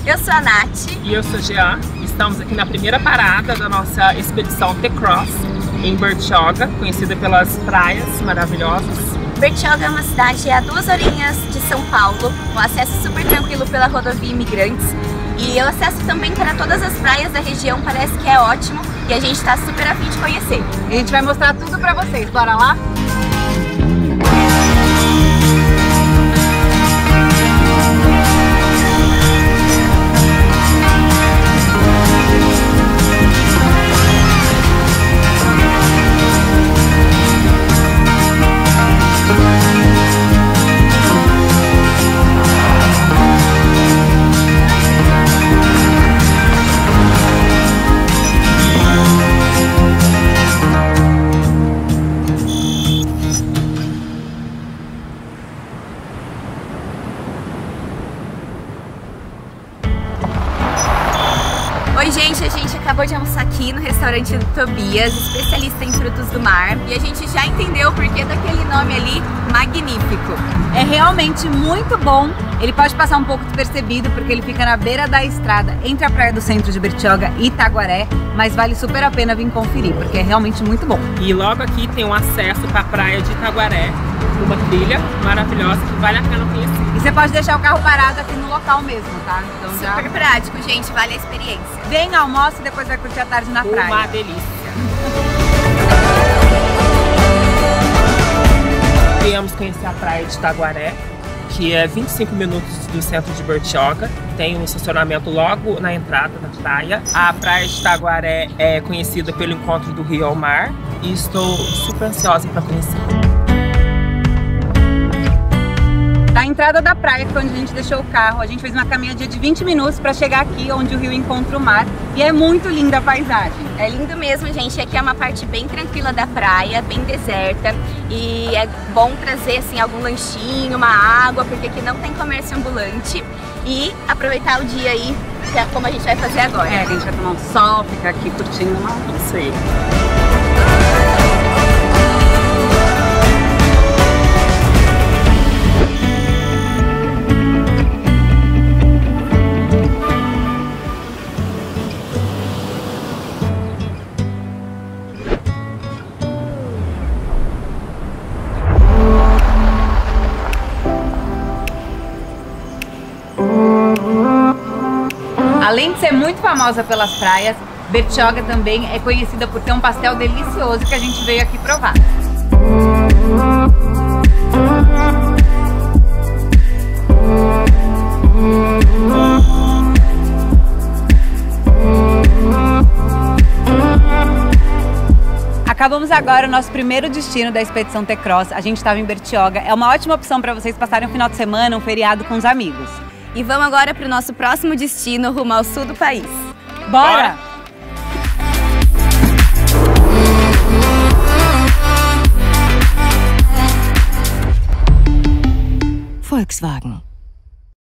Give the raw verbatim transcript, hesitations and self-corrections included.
Eu sou a Nath. E eu sou a Jean. Estamos aqui na primeira parada da nossa expedição T-Cross, em Bertioga, conhecida pelas praias maravilhosas. Bertioga é uma cidade a duas horinhas de São Paulo, com acesso super tranquilo pela rodovia Imigrantes. E o acesso também para todas as praias da região parece que é ótimo e a gente está super a fim de conhecer. A gente vai mostrar tudo para vocês, bora lá? Oi gente, a gente acabou de almoçar aqui no restaurante do Tobias, especialista em frutos do mar, e a gente já entendeu o porquê daquele nome ali, Magnífico. É realmente muito bom, ele pode passar um pouco despercebido porque ele fica na beira da estrada entre a praia do centro de Bertioga e Itaguaré, mas vale super a pena vir conferir porque é realmente muito bom. E logo aqui tem um acesso para a praia de Itaguaré, uma trilha maravilhosa que vale a pena conhecer. E você pode deixar o carro parado aqui no local mesmo, tá? Então super já... prático, gente, vale a experiência. Vem, almoça e depois vai curtir a tarde na praia. Uma delícia. Viemos conhecer a praia de Itaguaré, que é vinte e cinco minutos do centro de Bertioga. Tem um estacionamento logo na entrada da praia. A praia de Itaguaré é conhecida pelo encontro do rio ao mar e estou super ansiosa para conhecer. Da entrada da praia, que foi onde a gente deixou o carro, a gente fez uma caminhadinha de vinte minutos para chegar aqui onde o rio encontra o mar. E é muito linda a paisagem. É lindo mesmo, gente. Aqui é uma parte bem tranquila da praia, bem deserta. E é bom trazer assim algum lanchinho, uma água, porque aqui não tem comércio ambulante. E aproveitar o dia aí, que é como a gente vai fazer agora. É, a gente vai tomar um sol, ficar aqui curtindo uma... Isso aí. Além de ser muito famosa pelas praias, Bertioga também é conhecida por ter um pastel delicioso que a gente veio aqui provar. Acabamos agora o nosso primeiro destino da expedição T-Cross. A gente estava em Bertioga. É uma ótima opção para vocês passarem um final de semana, um feriado com os amigos. E vamos agora para o nosso próximo destino, rumo ao sul do país. Bora! Volkswagen.